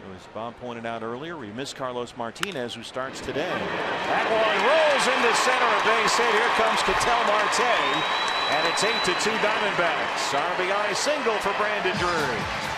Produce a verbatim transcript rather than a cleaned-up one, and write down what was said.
As Bob pointed out earlier, we miss Carlos Martinez, who starts today. That one rolls into center, a base hit. Here comes Ketel Marte, and it's eight to two Diamondbacks. R B I single for Brandon Drury.